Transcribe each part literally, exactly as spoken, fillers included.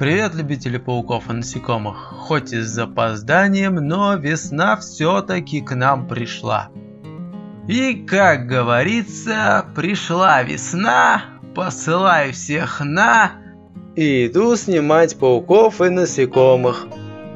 Привет, любители пауков и насекомых! Хоть и с запозданием, но весна все-таки к нам пришла. И, как говорится, пришла весна, посылаю всех на... И иду снимать пауков и насекомых.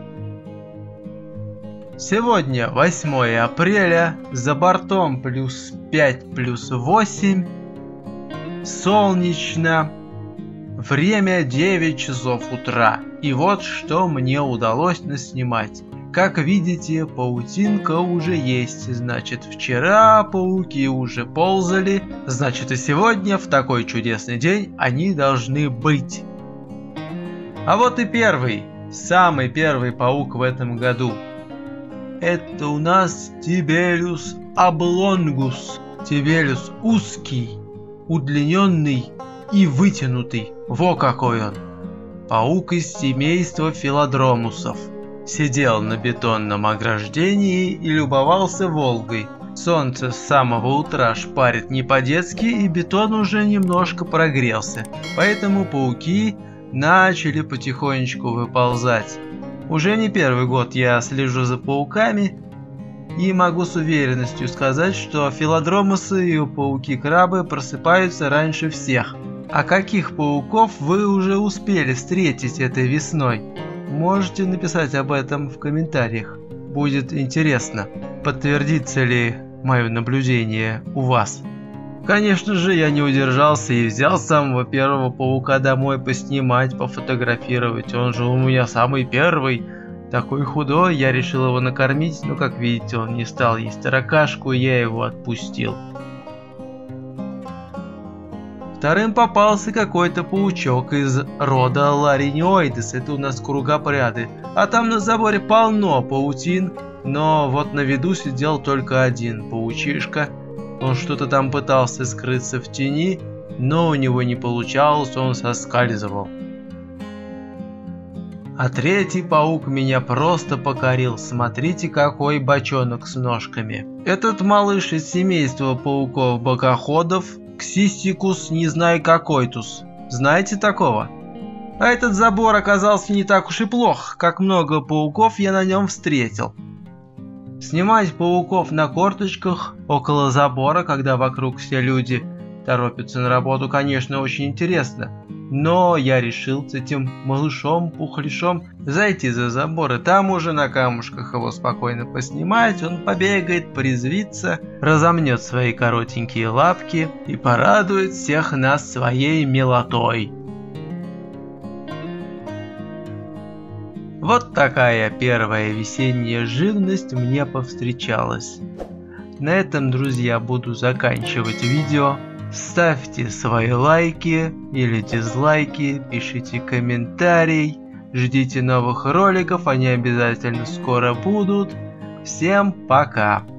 Сегодня восьмое апреля, за бортом плюс пять, плюс восемь, солнечно. Время девять часов утра, и вот что мне удалось наснимать. Как видите, паутинка уже есть, значит вчера пауки уже ползали, значит и сегодня в такой чудесный день они должны быть. А вот и первый, самый первый паук в этом году. Это у нас Тибелиус облонгус, Тибелиус узкий, удлиненный и вытянутый. Во какой он! Паук из семейства филодромусов. Сидел на бетонном ограждении и любовался Волгой. Солнце с самого утра шпарит не по-детски, и бетон уже немножко прогрелся. Поэтому пауки начали потихонечку выползать. Уже не первый год я слежу за пауками и могу с уверенностью сказать, что филодромусы и пауки-крабы просыпаются раньше всех. А каких пауков вы уже успели встретить этой весной? Можете написать об этом в комментариях. Будет интересно, подтвердится ли мое наблюдение у вас. Конечно же, я не удержался и взял самого первого паука домой поснимать, пофотографировать. Он же у меня самый первый. Такой худой, я решил его накормить, но как видите, он не стал есть таракашку, и я его отпустил. Вторым попался какой-то паучок из рода Лариниоидес, это у нас кругопряды. А там на заборе полно паутин, но вот на виду сидел только один паучишка. Он что-то там пытался скрыться в тени, но у него не получалось, он соскальзывал. А третий паук меня просто покорил. Смотрите, какой бочонок с ножками. Этот малыш из семейства пауков-бокоходов, Ксистикус не знаю какой-тус. Знаете такого? А этот забор оказался не так уж и плох, как много пауков я на нем встретил. Снимать пауков на корточках около забора, когда вокруг все люди торопятся на работу, конечно, очень интересно. Но я решил с этим малышом-пухляшом зайти за забор, и там уже на камушках его спокойно поснимать. Он побегает, порезвится, разомнет свои коротенькие лапки и порадует всех нас своей милотой. Вот такая первая весенняя живность мне повстречалась. На этом, друзья, буду заканчивать видео. Ставьте свои лайки или дизлайки, пишите комментарий, ждите новых роликов, они обязательно скоро будут. Всем пока!